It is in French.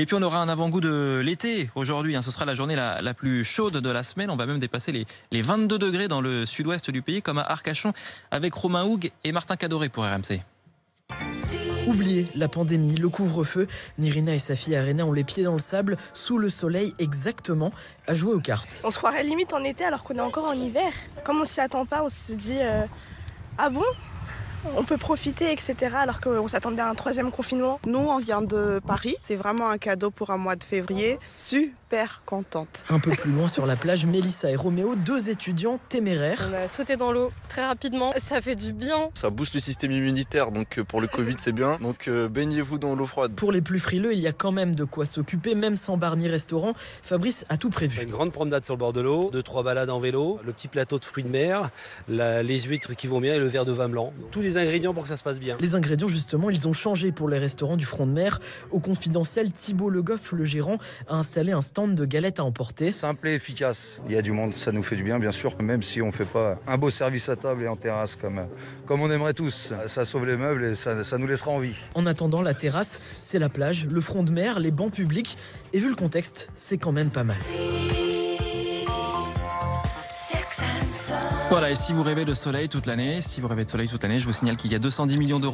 Et puis on aura un avant-goût de l'été aujourd'hui. Ce sera la journée la plus chaude de la semaine. On va même dépasser les 22 degrés dans le sud-ouest du pays, comme à Arcachon, avec Romain Houg et Martin Cadoré pour RMC. Oubliez la pandémie, le couvre-feu. Nirina et sa fille Arena ont les pieds dans le sable, sous le soleil exactement, à jouer aux cartes. On se croirait limite en été alors qu'on est encore en hiver. Comme on s'y attend pas, on se dit ah bon, on peut profiter, etc. Alors qu'on s'attendait à un 3e confinement. Nous, on vient de Paris. C'est vraiment un cadeau pour un mois de février. Super contente. Un peu plus loin sur la plage, Mélissa et Roméo, 2 étudiants téméraires. On a sauté dans l'eau très rapidement. Ça fait du bien. Ça booste le système immunitaire, donc pour le Covid, c'est bien. Donc baignez-vous dans l'eau froide. Pour les plus frileux, il y a quand même de quoi s'occuper, même sans bar ni restaurant. Fabrice a tout prévu. Une grande promenade sur le bord de l'eau, 2-3 balades en vélo, le petit plateau de fruits de mer, les huîtres qui vont bien et le verre de vin blanc. Donc, tous les ingrédients pour que ça se passe bien. Les ingrédients, justement, ils ont changé pour les restaurants du front de mer. Au confidentiel, Thibault Le Goff, le gérant, a installé un stand de galettes à emporter. Simple et efficace. Il y a du monde, ça nous fait du bien sûr, même si on ne fait pas un beau service à table et en terrasse comme on aimerait tous. Ça sauve les meubles et ça nous laissera en vie. En attendant, la terrasse, c'est la plage, le front de mer, les bancs publics. Et vu le contexte, c'est quand même pas mal. Voilà, et si vous rêvez de soleil toute l'année, je vous signale qu'il y a 210 millions d'euros